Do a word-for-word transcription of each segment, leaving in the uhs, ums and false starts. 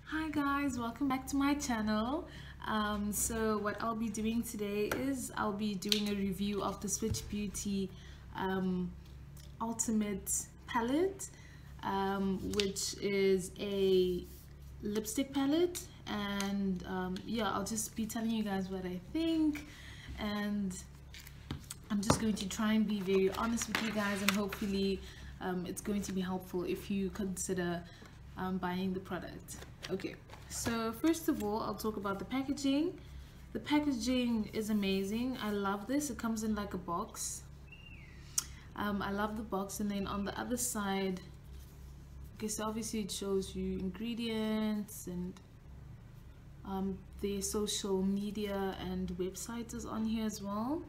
Hi guys, welcome back to my channel. Um, so what I'll be doing today is I'll be doing a review of the Swiitch Beauty um, Ultimatte palette, um, which is a lipstick palette, and um, yeah, I'll just be telling you guys what I think, and I'm just going to try and be very honest with you guys, and hopefully um, it's going to be helpful if you consider um, buying the product. Okay, so first of all, I'll talk about the packaging. The packaging is amazing. I love this. It comes in like a box. Um, I love the box, and then on the other side, okay, so obviously it shows you ingredients and um, their social media and website is on here as well.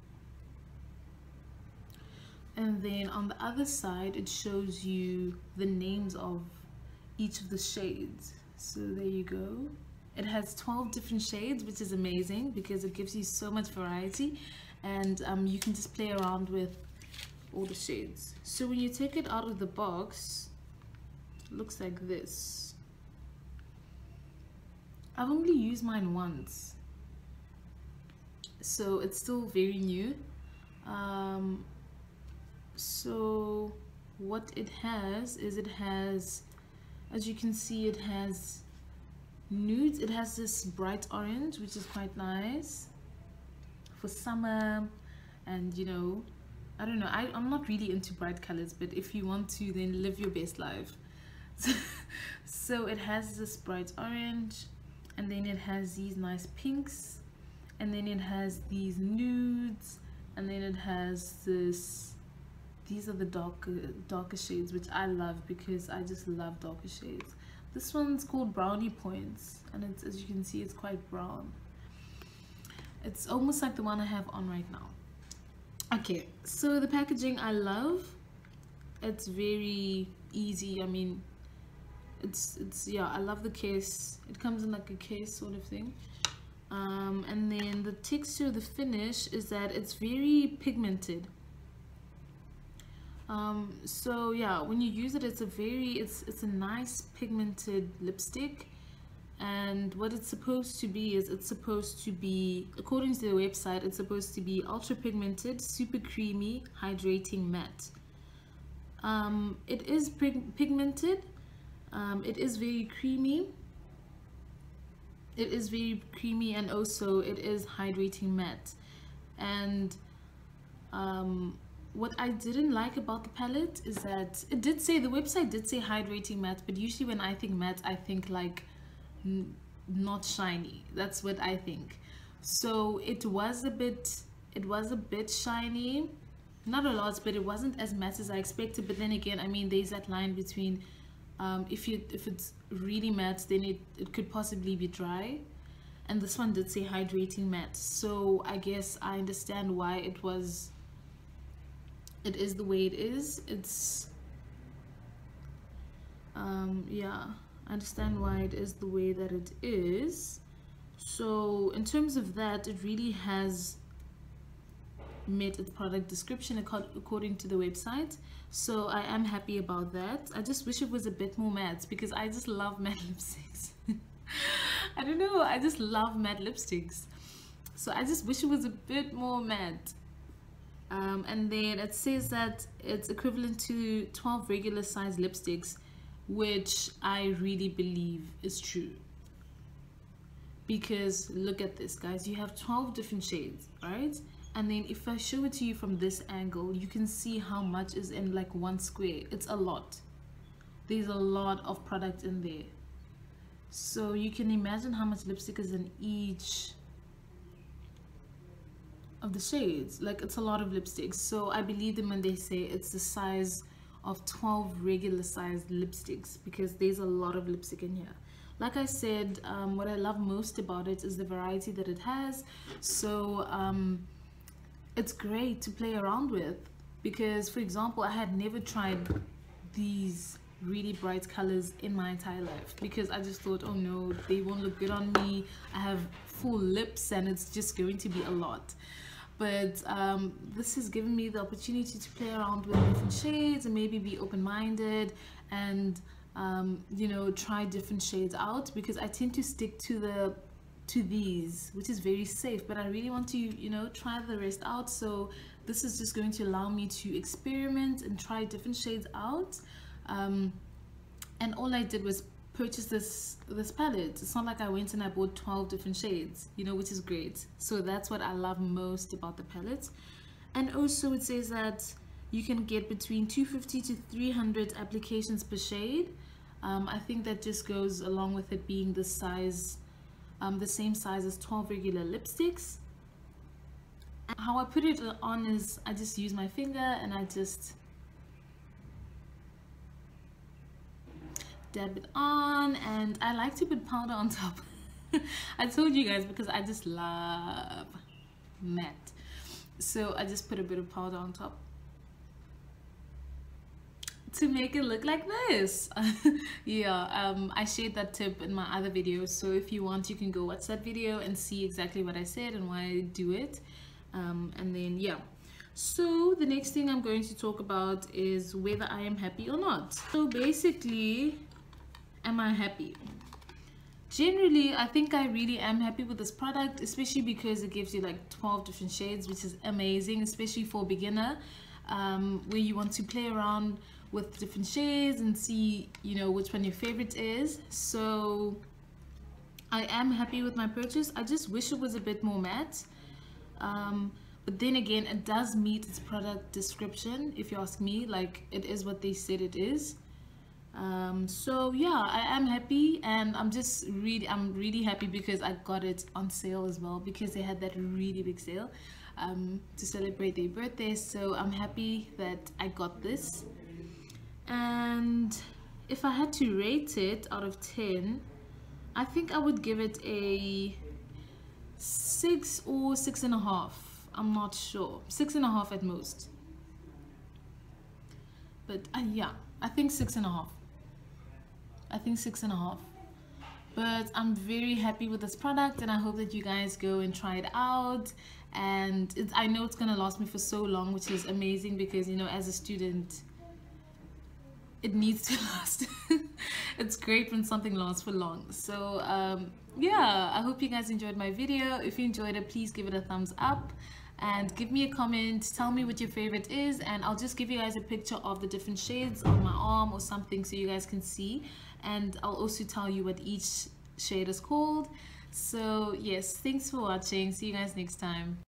And then on the other side, it shows you the names of each of the shades. So there you go. It has twelve different shades, which is amazing because it gives you so much variety, and um, you can just play around with all the shades. So when you take it out of the box, it looks like this. I've only used mine once, so it's still very new. Um, so what it has is it has, as you can see, it has nudes. It has this bright orange, which is quite nice for summer, and you know, I don't know, I, I'm not really into bright colors, but if you want to, then live your best life. So it has this bright orange, and then it has these nice pinks, and then it has these nudes, and then it has this, these are the darker darker shades, which I love because I just love darker shades. This one's called Brownie Points, and it's, as you can see, it's quite brown. It's almost like the one I have on right now. Okay, so the packaging I love. It's very easy. I mean, it's it's yeah, I love the case. It comes in like a case sort of thing. Um, and then the texture, the finish is that it's very pigmented. Um, so yeah, when you use it, it's a very it's it's a nice pigmented lipstick, and what it's supposed to be is it's supposed to be, according to the website, it's supposed to be ultra pigmented, super creamy, hydrating matte. Um, it is pig pigmented. Um, it is very creamy. It is very creamy, and also it is hydrating matte. And um, what I didn't like about the palette is that it did say, the website did say hydrating matte, but usually when I think matte, I think like n not shiny. That's what I think. So it was a bit, it was a bit shiny, not a lot, but it wasn't as matte as I expected. But then again, I mean, there's that line between um, if you if it's really matte, then it, it could possibly be dry, and this one did say hydrating matte. So I guess I understand why it was it is the way it is. It's um yeah, I understand why it is the way that it is. So in terms of that, it really has met its product description according to the website, so I am happy about that. I just wish it was a bit more matte because I just love matte lipsticks. I don't know, I just love matte lipsticks, so I just wish it was a bit more matte. Um, and then it says that it's equivalent to twelve regular size lipsticks, which I really believe is true. Because look at this, guys, you have twelve different shades, right? And then if I show it to you from this angle, you can see how much is in like one square. It's a lot. There's a lot of product in there. So you can imagine how much lipstick is in each of the shades. Like, it's a lot of lipsticks. So I believe them when they say it's the size of twelve regular sized lipsticks, because there's a lot of lipstick in here. Like I said, um, what I love most about it is the variety that it has. So um, it's great to play around with, because for example, I had never tried these really bright colors in my entire life, because I just thought, oh no, they won't look good on me. I have full lips and it's just going to be a lot. But um, this has given me the opportunity to play around with different shades and maybe be open-minded, and um, you know, try different shades out, because I tend to stick to the to these, which is very safe, but I really want to, you know, try the rest out. So this is just going to allow me to experiment and try different shades out. Um, and all I did was purchase this this palette. It's not like I went and I bought twelve different shades, you know, which is great. So that's what I love most about the palette. And also it says that you can get between two hundred fifty to three hundred applications per shade. um, I think that just goes along with it being the size, um, the same size as twelve regular lipsticks. How I put it on is I just use my finger and I just dab it on, and I like to put powder on top. I told you guys, because I just love matte, so I just put a bit of powder on top to make it look like this. Yeah, um, I shared that tip in my other video, so if you want you can go watch that video and see exactly what I said and why I do it. Um, and then yeah, so the next thing I'm going to talk about is whether I am happy or not. So basically, am I happy? Generally, I think I really am happy with this product, especially because it gives you like twelve different shades, which is amazing, especially for a beginner, um, where you want to play around with different shades and see, you know, which one your favorite is. So I am happy with my purchase. I just wish it was a bit more matte. Um, but then again, it does meet its product description, if you ask me. Like, it is what they said it is. Um, so yeah, I am happy, and I'm just really, I'm really happy because I got it on sale as well, because they had that really big sale um, to celebrate their birthday. So I'm happy that I got this. And if I had to rate it out of ten, I think I would give it a six or six and a half. I'm not sure, six and a half at most, but uh, yeah, I think six and a half. I think six and a half. But I'm very happy with this product, and I hope that you guys go and try it out. And it's, I know it's gonna last me for so long, which is amazing, because, you know, as a student, it needs to last. It's great when something lasts for long. So um, yeah, I hope you guys enjoyed my video. If you enjoyed it, please give it a thumbs up and give me a comment. Tell me what your favorite is, and I'll just give you guys a picture of the different shades on my arm or something so you guys can see. And I'll also tell you what each shade is called. So yes, thanks for watching. See you guys next time.